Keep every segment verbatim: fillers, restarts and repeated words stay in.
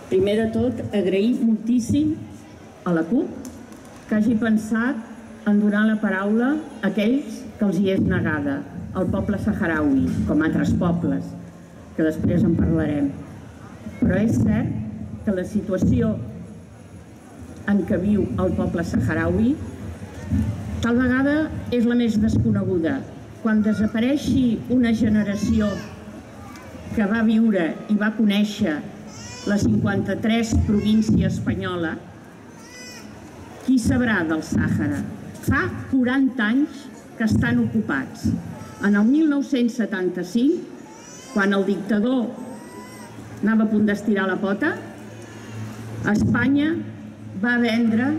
Primer de tot, agrair moltíssim a la CUP que hagi pensat en donar la paraula a aquells que els hi és negada, al poble saharaui, com altres pobles, que després en parlarem. Però és cert que la situació en què viu el poble saharaui tal vegada és la més desconeguda. Quan desapareixi una generació que va viure i va conèixer la cinquanta-tres província espanyola, qui sabrà del Sàhara? Fa quaranta anys que estan ocupats. En el mil nou-cents setanta-cinc, quan el dictador anava a punt d'estirar la pota, Espanya va vendre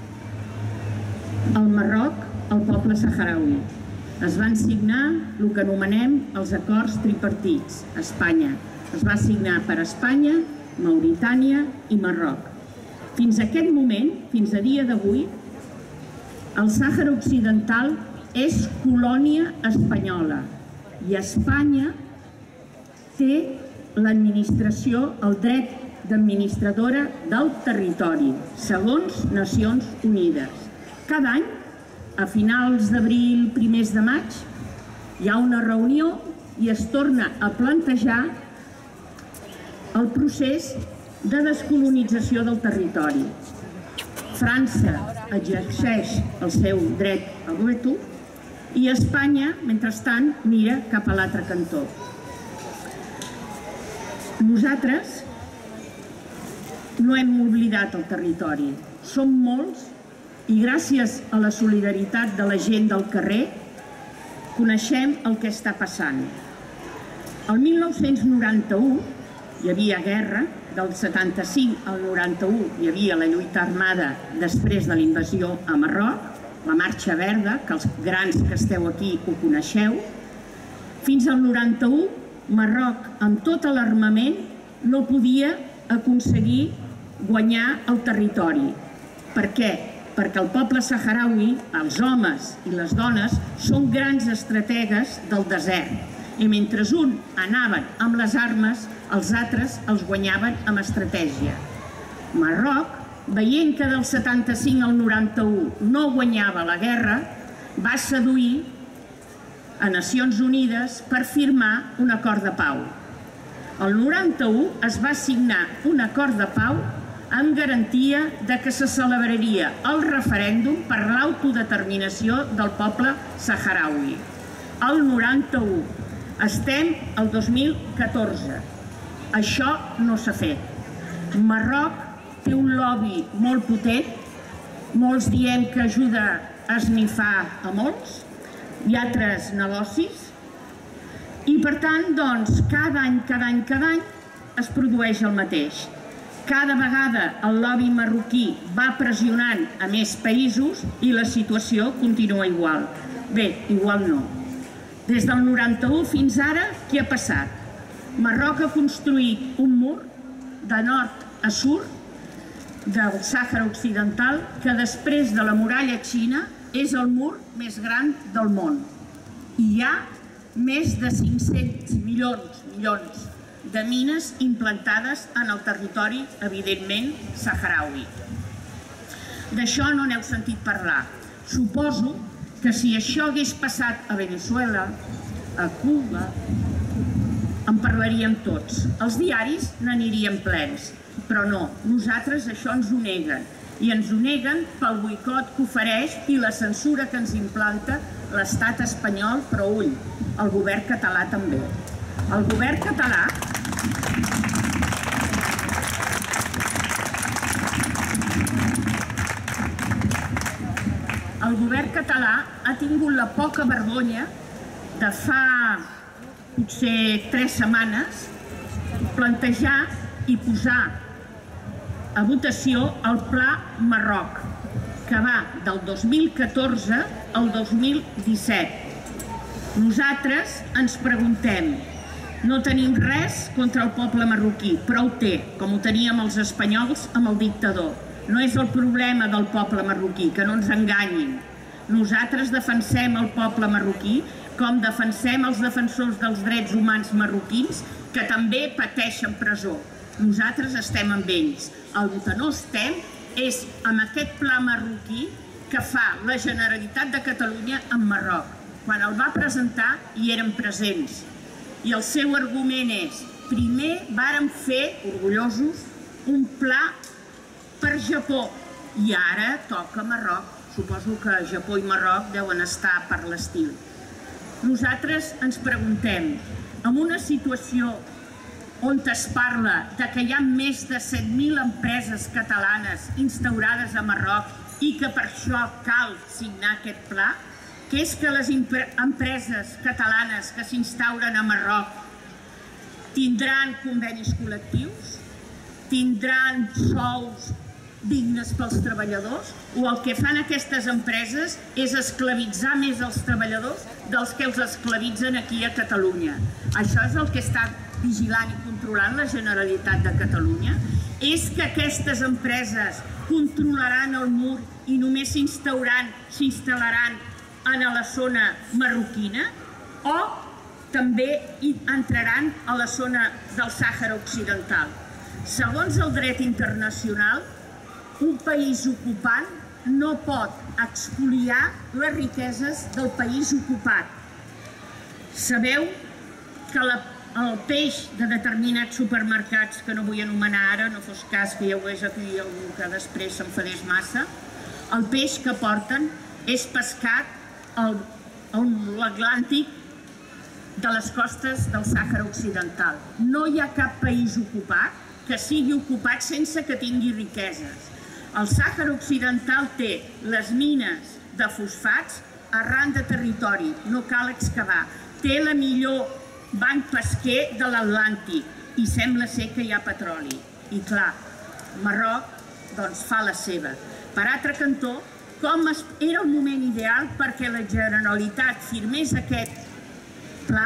el Marroc al poble saharaui. Es van signar el que anomenem els acords tripartits a Espanya. Es va signar per Espanya, Mauritània i Marroc. Fins a aquest moment, fins a dia d'avui, el Sàhara Occidental és colònia espanyola i Espanya té l'administració, el dret d'administradora del territori, segons Nacions Unides. Cada any, a finals d'abril, primers de maig, hi ha una reunió i es torna a plantejar el procés de descolonització del territori. França exerceix el seu dret a veto i Espanya, mentrestant, mira cap a l'altre cantó. Nosaltres no hem oblidat el territori. Som molts i gràcies a la solidaritat de la gent del carrer coneixem el que està passant. El mil nou-cents noranta-u hi havia guerra, del setanta-cinc al noranta-u hi havia la lluita armada després de la invasió a Marroc, la Marxa Verda, que els grans que esteu aquí ho coneixeu. Fins al noranta-u, Marroc, amb tot l'armament, no podia aconseguir guanyar el territori. Per què? Perquè el poble saharaui, els homes i les dones, són grans estrategues del desert. I mentre un anaven amb les armes, els altres els guanyaven amb estratègia. Marroc, veient que del setanta-cinc al noranta-u no guanyava la guerra, va seduir a Nacions Unides per firmar un acord de pau. El noranta-u es va signar un acord de pau amb garantia de que se celebraria el referèndum per l'autodeterminació del poble saharaui. El noranta-u. Estem al dos mil catorze. Això no s'ha fet. Marroc té un lobby molt potent, molts diem que ajuda a esnifar a molts, i altres negocis, i per tant, doncs, cada any, cada any, cada any es produeix el mateix. Cada vegada el lobby marroquí va pressionant a més països i la situació continua igual. Bé, igual no. Des del noranta-u fins ara, què ha passat? Marroc ha construït un mur de nord a sud del Sàhara Occidental que després de la muralla xina és el mur més gran del món. I hi ha més de cinc-cents milions, milions de mines implantades en el territori, evidentment, saharaui. D'això no n'heu sentit parlar. Suposo que si això hagués passat a Veneçuela, a Cuba, en parlaríem tots. Els diaris n'anirien plens, però no, nosaltres això ens ho neguen. I ens ho neguen pel boicot que ofereix i la censura que ens implanta l'estat espanyol, però ull, el govern català també. El govern català El govern català ha tingut la poca vergonya de fa potser tres setmanes plantejar i posar a votació el Pla Marroc, que va del dos mil catorze al dos mil disset. Nosaltres ens preguntem, no tenim res contra el poble marroquí, però ho té, com ho teníem els espanyols amb el dictador. No és el problema del poble marroquí, que no ens enganyin. Nosaltres defensem el poble marroquí com defensem els defensors dels drets humans marroquins que també pateixen presó. Nosaltres estem amb ells. El que no estem és amb aquest pla marroquí que fa la Generalitat de Catalunya amb Marroc. Quan el va presentar hi eren presents. I el seu argument és: primer vàrem fer, orgullosos, un pla per Japó i ara toca Marroc. Suposo que Japó i Marroc deuen estar per l'estil. Nosaltres ens preguntem, en una situació on es parla que hi ha més de set mil empreses catalanes instaurades a Marroc i que per això cal signar aquest pla, que és que les empreses catalanes que s'instauren a Marroc tindran convenis col·lectius, tindran sous dignes pels treballadors, o el que fan aquestes empreses és esclavitzar més els treballadors dels que els esclavitzen aquí a Catalunya. Això és el que està vigilant i controlant la Generalitat de Catalunya? És que aquestes empreses controlaran el mur i només s'instal·laran en la zona marroquina o també entraran a la zona del Sàhara Occidental? Segons el dret internacional, un país ocupant no pot expoliar les riqueses del país ocupat. Sabeu que el peix de determinats supermercats, que no vull anomenar ara, no fos cas que hi hagués aquí algú que després s'enfadés massa, el peix que porten és pescat a l'Atlàntic de les costes del Sàhara Occidental. No hi ha cap país ocupat que sigui ocupat sense que tingui riqueses. El Sàhara Occidental té les mines de fosfats arran de territori, no cal excavar. Té la millor banc pesquer de l'Atlàntic i sembla ser que hi ha petroli. I clar, Marroc doncs fa la seva. Per altre cantó, com era el moment ideal perquè la Generalitat firmés aquest pla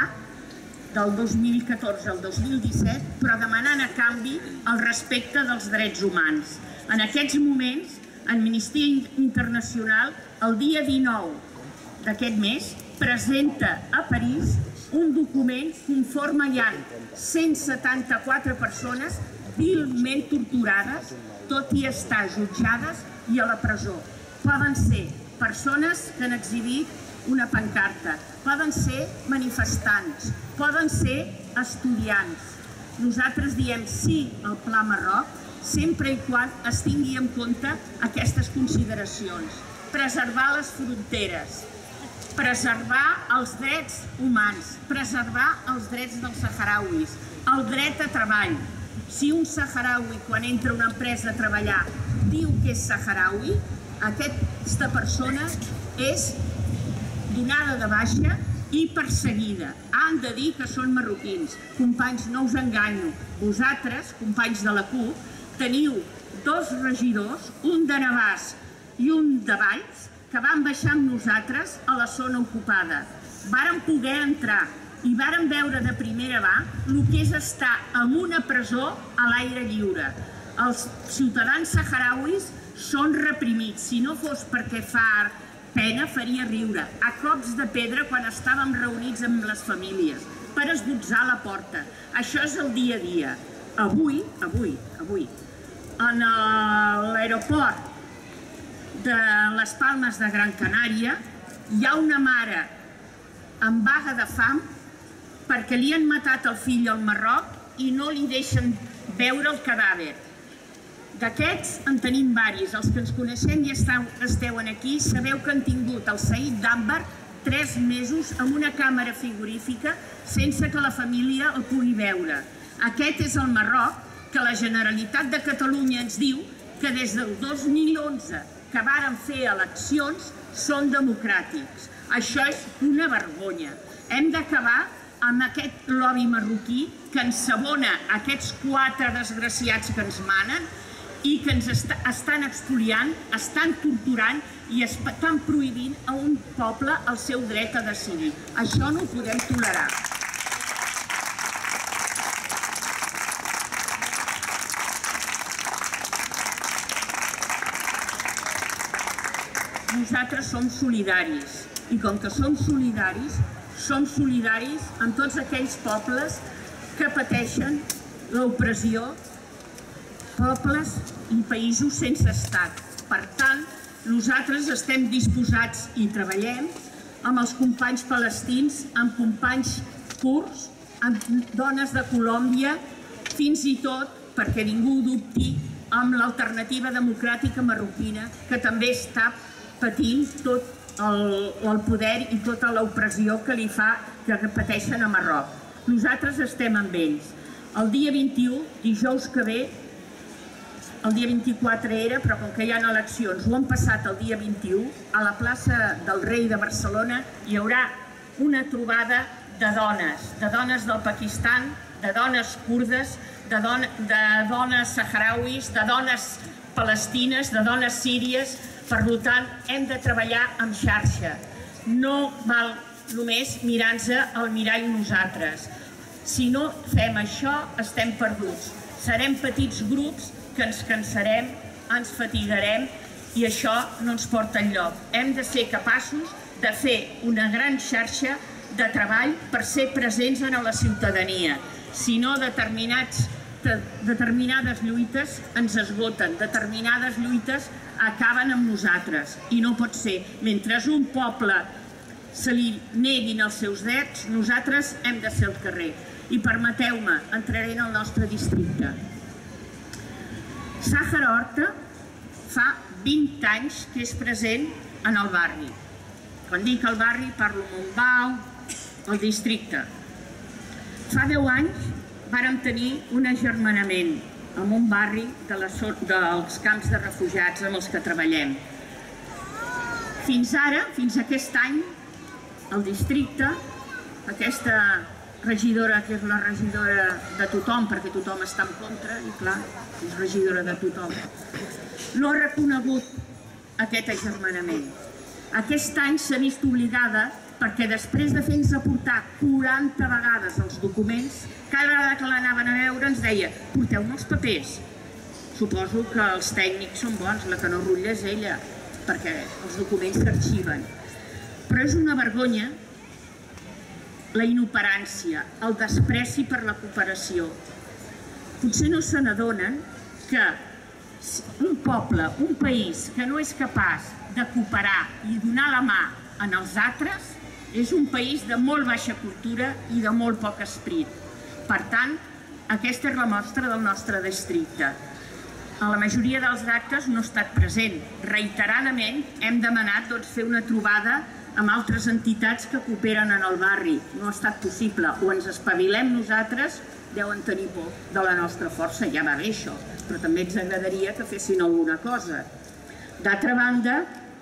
del dos mil catorze al dos mil disset, però demanant a canvi el respecte dels drets humans. En aquests moments, Amnistia Internacional, el dia dinou d'aquest mes, presenta a París un document conforme hi ha cent setanta-quatre persones vilment torturades, tot i estar jutjades i a la presó. Poden ser persones que han exhibit una pancarta, poden ser manifestants, poden ser estudiants. Nosaltres diem sí al Pla Marroc, sempre i quan es tingui en compte aquestes consideracions. Preservar les fronteres, preservar els drets humans, preservar els drets dels saharauis, el dret a treball. Si un saharaui, quan entra a una empresa a treballar, diu que és saharaui, aquesta persona és donada de baixa i perseguida. Han de dir que són marroquins. Companys, no us enganyo. Vosaltres, companys de la CUP, teniu dos regidors, un de Navàs i un de Valls, que van baixar amb nosaltres a la zona ocupada. Vàrem poder entrar i vàrem veure de primera mà el que és estar en una presó a l'aire lliure. Els ciutadans saharauis són reprimits. Si no fos perquè fa pena, faria riure. A cops de pedra quan estàvem reunits amb les famílies, per esbotzar la porta. Això és el dia a dia. Avui, avui, avui, en l'aeroport de les Palmes de Gran Canària hi ha una mare en vaga de fam perquè li han matat el fill al Marroc i no li deixen veure el cadàver. D'aquests en tenim varis. Els que ens coneixem i esteu aquí sabeu que han tingut el Saïd d'Àmbar tres mesos amb una càmera frigorífica sense que la família el pugui veure. Aquest és el Marroc que la Generalitat de Catalunya ens diu que des del dos mil onze que varen fer eleccions són democràtics. Això és una vergonya. Hem d'acabar amb aquest lobby marroquí que ensabona aquests quatre desgraciats que ens manen i que ens estan expoliant, estan torturant i estan prohibint a un poble el seu dret a decidir. Això no ho podem tolerar. Nosaltres som solidaris i com que som solidaris, som solidaris amb tots aquells pobles que pateixen l'opressió pobles i països sense estat. Per tant, nosaltres estem disposats i treballem amb els companys palestins, amb companys kurds, amb dones de Colòmbia, fins i tot, perquè ningú dubti, amb l'alternativa democràtica marroquina, que també està patint tot el poder i tota l'opressió que li fa que pateixen a Marroc. Nosaltres estem amb ells. El dia vint-i-u, dijous que ve, el dia vint-i-quatre era, però com que hi ha eleccions, ho han passat el dia vint-i-u, a la plaça del Rei de Barcelona hi haurà una trobada de dones, de dones del Pakistan, de dones kurdes, de dones saharauis, de dones palestines, de dones síries. Per tant, hem de treballar en xarxa. No val només mirar-nos al mirall nosaltres. Si no fem això, estem perduts. Serem petits grups que ens cansarem, ens fatigarem i això no ens porta enlloc. Hem de ser capaços de fer una gran xarxa de treball per ser presents en la ciutadania. Si no, determinades lluites ens esgoten, determinades lluites acaben amb nosaltres. I no pot ser. Mentre un poble se li neguin els seus drets, nosaltres hem de ser al carrer. I permeteu-me, entraré en el nostre districte. Sàhara Horta fa vint anys que és present en el barri. Quan dic el barri parlo Montbau, el districte. Fa deu anys vàrem tenir un agermanament en un barri dels camps de refugiats amb els que treballem. Fins ara, fins aquest any, el districte, aquesta regidora, que és la regidora de tothom, perquè tothom està en contra, i clar, és regidora de tothom, no ha reconegut aquest agermanament. Aquest any s'ha vist obligada, perquè després de fer-nos aportar quaranta vegades els documents, cada vegada que l'anaven a veure ens deia: porteu-me els papers. Suposo que els tècnics són bons, la que no rutlla és ella, perquè els documents s'arxiven. Però és una vergonya la inoperància, el despreci per la cooperació. Potser no se n'adonen que un poble, un país que no és capaç de cooperar i donar la mà en els altres és un país de molt baixa cultura i de molt poc esperit. Per tant, aquesta és la mostra del nostre districte. A la majoria dels actes no ha estat present. Reiteradament hem demanat fer una trobada amb altres entitats que cooperen en el barri. No ha estat possible. O ens espavilem nosaltres, deuen tenir por de la nostra força, ja va bé això, però també ens agradaria que fessin alguna cosa. D'altra banda,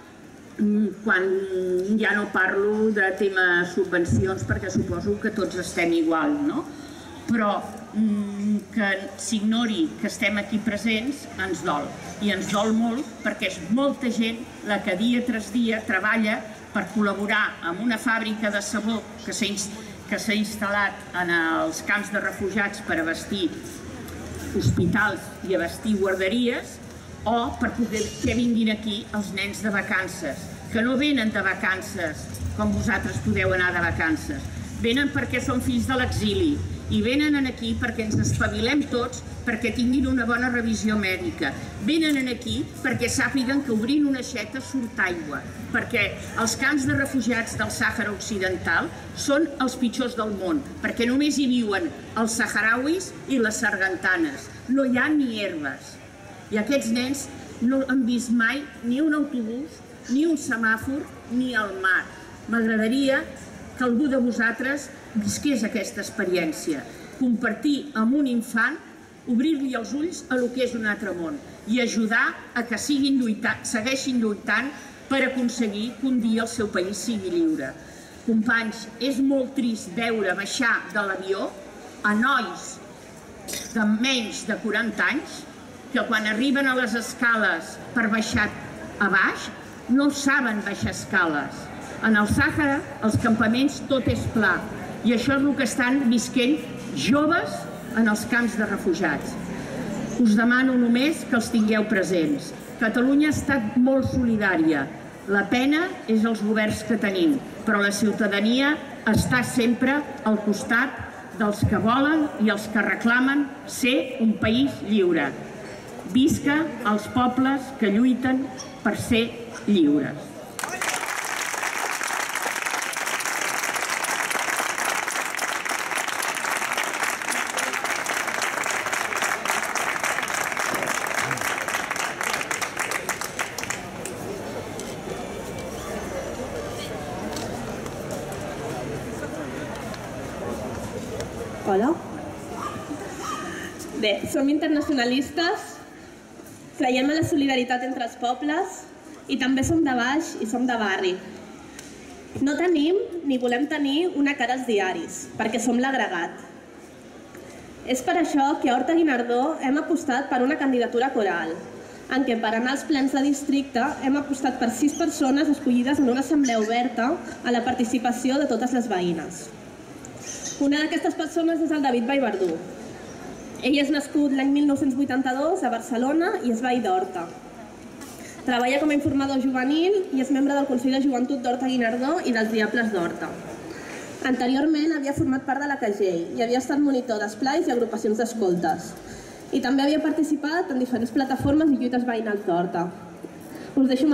quan ja no parlo de tema subvencions, perquè suposo que tots estem igual, no? Però que s'ignori que estem aquí presents ens dol. I ens dol molt perquè és molta gent la que dia tras dia treballa per col·laborar amb una fàbrica de sabó que s'ha instal·lat en els camps de refugiats per abastir hospitals i abastir guarderies, o per poder que vinguin aquí els nens de vacances, que no venen de vacances com vosaltres podeu anar de vacances. Venen perquè són fills de l'exili i venen aquí perquè ens espavilem tots, perquè tinguin una bona revisió mèdica. Venen aquí perquè sàpiguen que obrint una aixeta surt aigua, perquè els camps de refugiats del Sàhara Occidental són els pitjors del món, perquè només hi viuen els saharauis i les sargantanes. No hi ha ni herbes. I aquests nens no han vist mai ni un autobús, ni un semàfor, ni el mar. M'agradaria que algú de vosaltres visqués aquesta experiència, compartir amb un infant, obrir-li els ulls a lo que és un altre món i ajudar a que segueixin lluitant per aconseguir que un dia el seu país sigui lliure. Companys, és molt trist veure baixar de l'avió a nois de menys de quaranta anys que quan arriben a les escales per baixar a baix no saben baixar escales. En el Sàhara, els campaments, tot és pla. I això és el que estan visquent joves en els camps de refugiats. Us demano només que els tingueu presents. Catalunya ha estat molt solidària. La pena és els governs que tenim, però la ciutadania està sempre al costat dels que volen i els que reclamen ser un país lliure. Visca els pobles que lluiten per ser lliures. Hola. Bé, som internacionalistes, creiem en la solidaritat entre els pobles i també som de baix i som de barri. No tenim ni volem tenir una cara als diaris, perquè som l'agregat. És per això que a Horta Guinardó hem apostat per una candidatura coral, en què per anar als plens de districte hem apostat per sis persones escollides en una assemblea oberta a la participació de totes les veïnes. Una d'aquestes persones és el David Vallverdú. Ell és nascut l'any mil nou-cents vuitanta-dos a Barcelona i és veí d'Horta. Treballa com a informador juvenil i és membre del Consell de Joventut d'Horta Guinardó i dels Diables d'Horta. Anteriorment havia format part de la C A G E I i havia estat monitor d'esplais i agrupacions d'escoltes. I també havia participat en diferents plataformes i lluites veïnals d'Horta. Us deixo